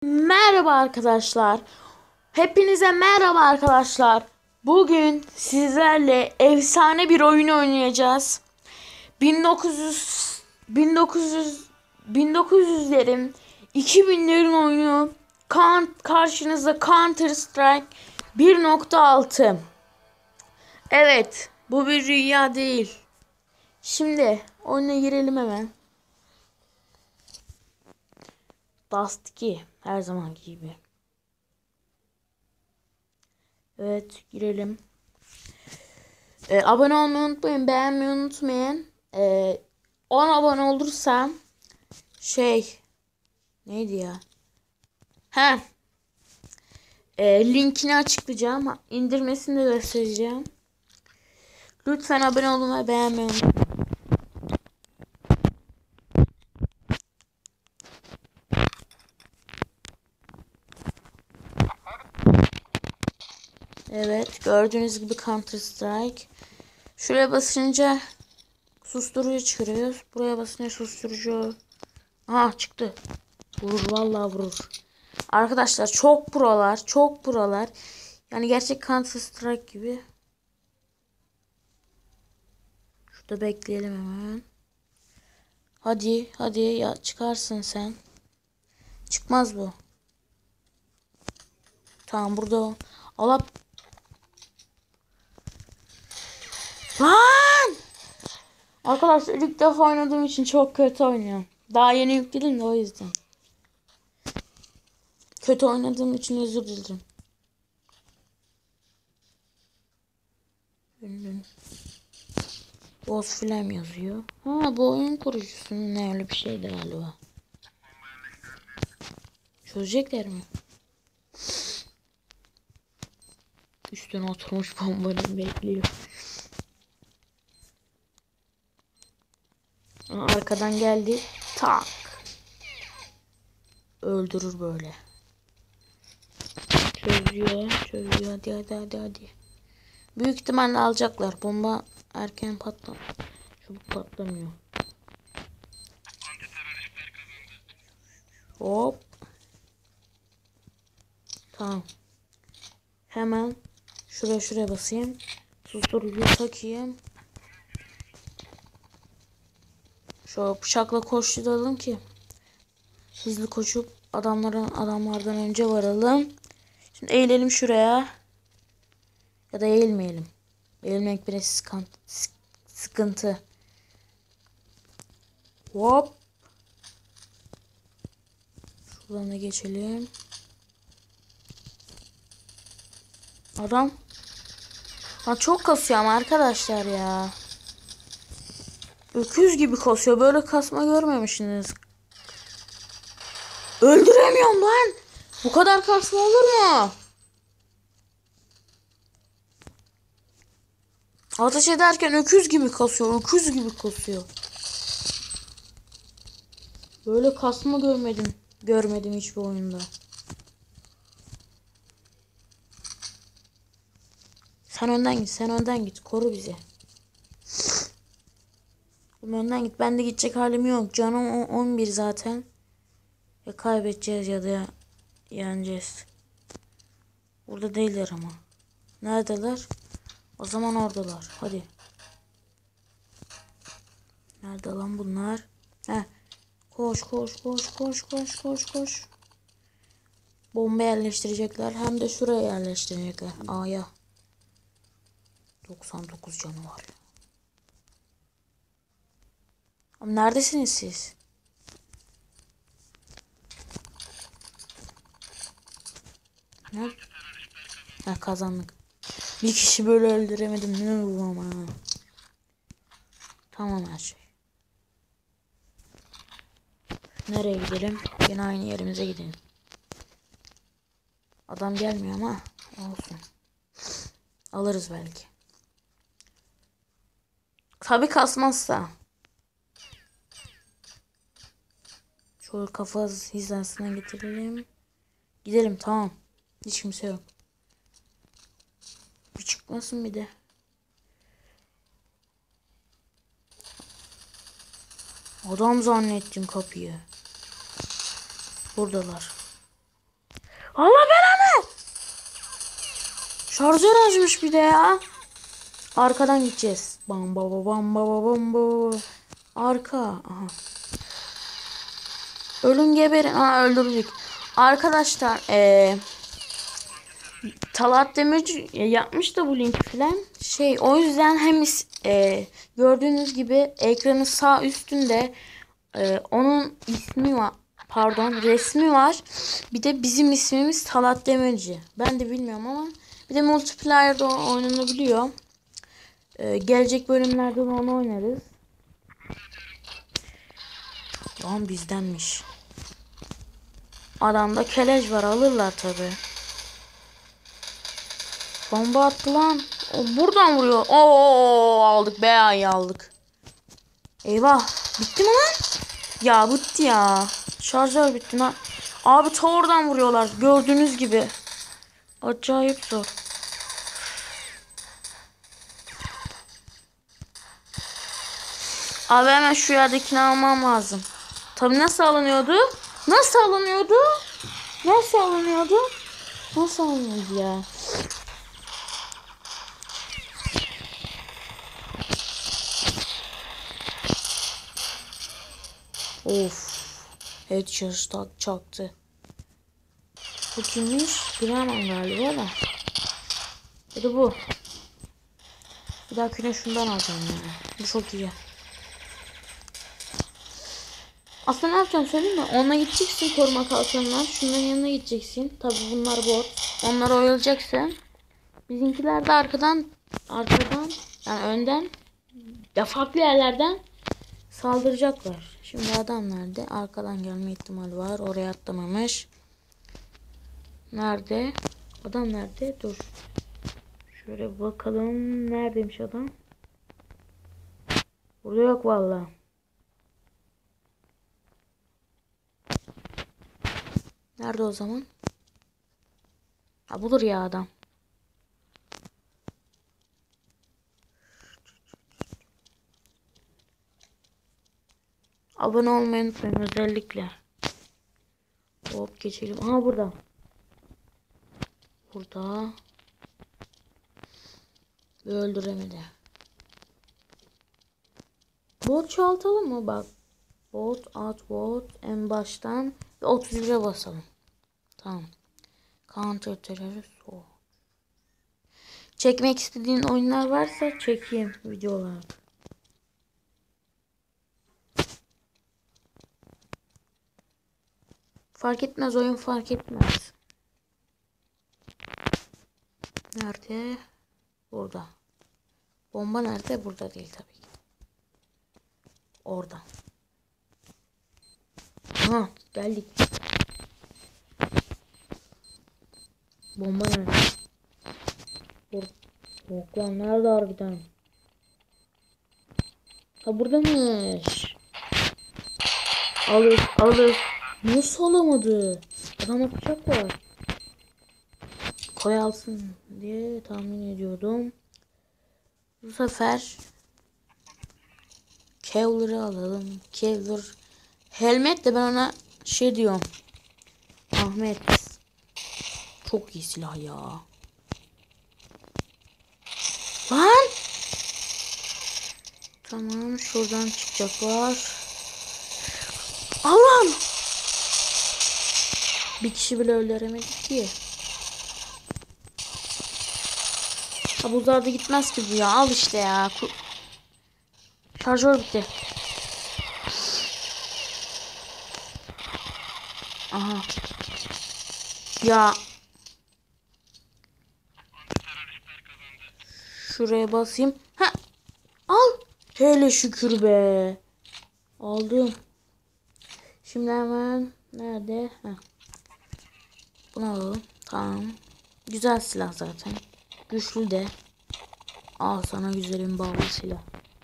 Merhaba arkadaşlar. Hepinize merhaba arkadaşlar. Bugün sizlerle efsane bir oyun oynayacağız. 1900'lerin 2000'lerin oyunu karşınızda Counter Strike 1.6. Evet, bu bir rüya değil. Şimdi oyuna girelim hemen. Dust 2 her zamanki gibi. Evet, girelim. Abone olmayı unutmayın, beğenmeyi unutmayın. 10 abone olursam neydi ya? He. Linkini açıklayacağım. İndirmesini de göstereceğim. Lütfen abone olun ve beğenmeyi unutmayın. Evet, gördüğünüz gibi Counter Strike. Şuraya basınca susturucu çıkarıyoruz. Buraya basınca susturucu. Aha çıktı. Vurur, vallahi vurur. Arkadaşlar çok prolar. Yani gerçek Counter Strike gibi. Şurada bekleyelim hemen. Hadi ya, çıkarsın sen. Çıkmaz bu. Tamam, burada. Allah. Lan! Arkadaşlar ilk defa oynadığım için çok kötü oynuyorum. Daha yeni yükledim de o yüzden. Kötü oynadığım için özür dilerim. Boss Flame yazıyor. Ha, bu oyun kurucusunun ne, öyle bir şeydi galiba. Çözecekler mi? Üstüne oturmuş bombanı bekliyor. Arkadan geldi. Tak. Öldürür böyle. Çözüyor. Hadi. Büyük ihtimalle alacaklar. Bomba erken çabuk patlamıyor. Hop. Tamam. Hemen şuraya basayım. Susturucuyu takayım. Şu bıçakla koşturalım ki hızlı koşup adamlardan önce varalım. Şimdi eğilelim şuraya. Ya da eğilmeyelim. Eğilmek biraz sıkıntı. Hop. Şuradan da geçelim. Adam. Ha, çok kasıyor ama arkadaşlar ya. Öküz gibi kasıyor. Böyle kasma görmemişsiniz. Öldüremiyorum lan. Bu kadar kasma olur mu? Ateş ederken öküz gibi kasıyor. Böyle kasma görmedim hiçbir oyunda. Sen önden git. Koru bizi. Önden git. Ben de gidecek halim yok. Canım 11 zaten. Ya kaybedeceğiz ya da yeneceğiz. Burada değiller ama. Neredeler? O zaman oradalar. Hadi. Nerede lan bunlar? Heh. Koş. Bomba yerleştirecekler. Hem de şuraya yerleştirecekler. A'ya. 99 canı var. Ama neredesiniz siz? Nerede? Ha, kazandık. Bir kişi böyle öldüremedim. Ne bu ama. Tamam her şey. Nereye gidelim? Yine aynı yerimize gidelim. Adam gelmiyor ama olsun. Alırız belki. Tabii kasmazsa. Şöyle kafa hizasına getirelim. Gidelim, tamam. Hiç kimse yok. Bir çıkmasın bir de. Adam zannettim kapıyı. Buradalar. Allah belanı. Şarjör açmış bir de ya. Arkadan gideceğiz. Bam baba bam baba bam baba. Arka. Aha. Ölün geberin. Aa, öldürdük. Arkadaşlar Talat Demirci yapmış da bu linki filan. O yüzden hem gördüğünüz gibi ekranın sağ üstünde onun ismi var. Pardon, resmi var. Bir de bizim ismimiz Talat Demirci. Ben de bilmiyorum ama bir de multiplayer'da oynanabiliyor. Gelecek bölümlerde de onu oynarız. Lan bizdenmiş. Adamda kelej var, alırlar tabi. Bomba attı lan. Buradan vuruyor. Oo, aldık be, ayı aldık. Eyvah. Bitti mi lan? Ya bitti ya. Şarjör bitti lan. Abi ta oradan vuruyorlar. Gördüğünüz gibi. Acayip zor. Abi hemen şu yerdekini almam lazım. Tabi nasıl alınıyordu? Nasıl alınıyordu? Nasıl alınıyordu? Nasıl alınıyordu ya? Of. Headshot çaktı. Bu kimmiş? Bilemem galiba da. Ya da bu. Bir dahakine şundan alacağım yani. Bu çok iyi. Aslında ne yapacağım söyleyeyim mi? Onunla gideceksin koruma kalkanına. Şunların yanına gideceksin. Tabi bunlar bot. Onları oyalayacaksın. Bizimkiler de arkadan yani önden ya farklı yerlerden saldıracaklar. Şimdi adam nerede? Arkadan gelme ihtimali var. Oraya atlamamış. Nerede? Adam nerede? Dur. Şöyle bakalım. Neredeymiş adam? Burada yok vallahi. Nerede o zaman? Ha, bulur ya adam. Abone olmayı unutmayın özellikle. Hop geçelim. Aha burada. Burada. Öldüremedi. Bot çoğaltalım mı? Bak. Bot at bot en baştan 31'e basalım. Tamam. Counter terörist. Çekmek istediğin oyunlar varsa çekeyim video olarak. Fark etmez, oyun fark etmez. Nerede? Burada. Bomba nerede? Burada değil tabii ki. Orada. Ha, geldik. Bomba nerede? Yok lan, nerede harbiden? Ha, buradaymış. Alır. Nasıl alamadı? Adama bıçak var. Koy alsın diye tahmin ediyordum. Bu sefer Kevlar'ı alalım. Kevlar. Helmet de ben ona diyorum. Ahmet. Çok iyi silah ya. Lan. Tamam, şuradan çıkacaklar. Allah'ım. Bir kişi bile öldüremedik ki. Ha, buzlarda gitmez ki bu ya. Al işte ya. Şarjör bitti. Aha. Ya. Şuraya basayım. Ha. Al. Hele şükür be. Aldım. Şimdi hemen nerede? Heh. Bunu alalım. Tamam. Güzel silah zaten. Güçlü de. Al sana güzelim bağlı silah.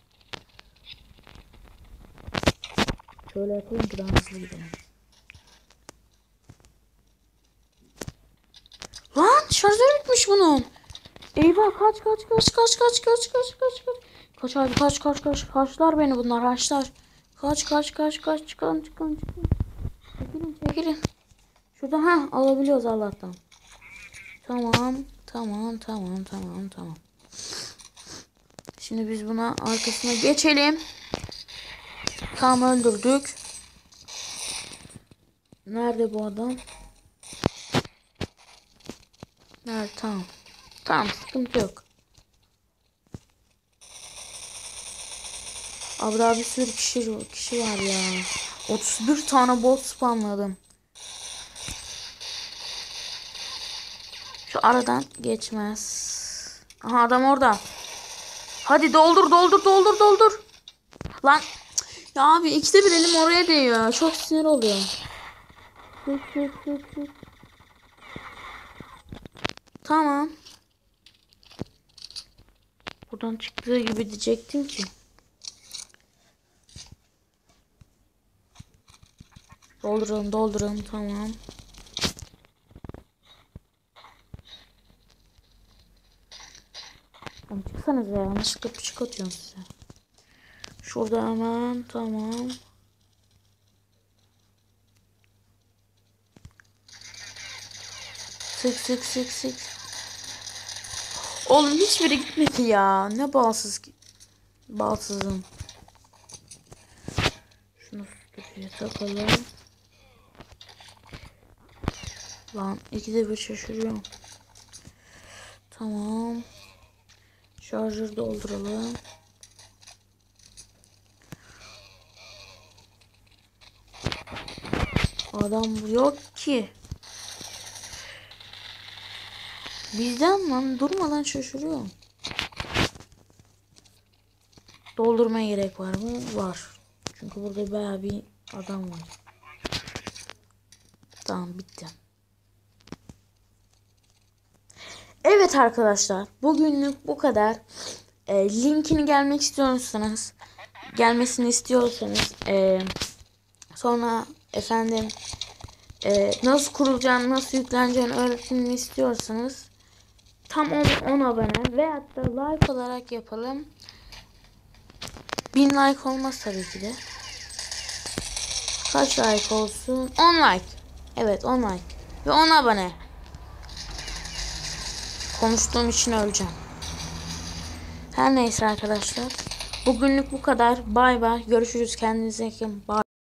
Şöyle yapalım ki daha hızlı gidelim. Lan şarjör bitmiş bunun. Eyvah, kaç. Kaç abi, kaç. Haşlar beni bunlar, haşlar. Kaç. Çıkın. Çekilin. Şurada alabiliyoruz Allah'tan. Tamam. Tamam. Şimdi biz buna arkasına geçelim. Tam öldürdük. Nerede bu adam? Nerede? Tamam. Tamam, sıkıntı yok. Abi daha bir sürü kişi var ya. 31 tane bot spamladım. Şu aradan geçmez. Aha, adam orada. Hadi doldur. Lan ya abi, ikide bir elim oraya değiyor. Çok sinir oluyor. Sık. Tamam. Buradan çıktığı gibi diyecektim ki. Dolduralım tamam. Tamam, çıksanıza ya. Yanlışlıkla küçük atıyorum size. Şurada hemen tamam. Sık. Oğlum hiçbiri gitmedi ya. Ne balsızım. Şunu süpürgeye takalım. Lan ikide bir şaşırıyorum. Tamam. Şarjör dolduralım. Adam yok ki. Bizden lan, durmadan şaşırıyorum. Doldurmaya gerek var mı? Var. Çünkü burada bayağı bir adam var. Tamam, bitti. Evet arkadaşlar, bugünlük bu kadar. Linkini gelmesini istiyorsanız sonra efendim nasıl kurulacağını, nasıl yükleneceğini öğretimini istiyorsanız tam 10 abone veyahut da like olarak yapalım. 1000 like olmaz tabii ki de. Kaç like olsun? 10 like. Evet, 10 like ve 10 abone. Konuştuğum için öleceğim. Her neyse arkadaşlar. Bugünlük bu kadar. Bay bay. Görüşürüz. Kendinize iyi bakın. Bye.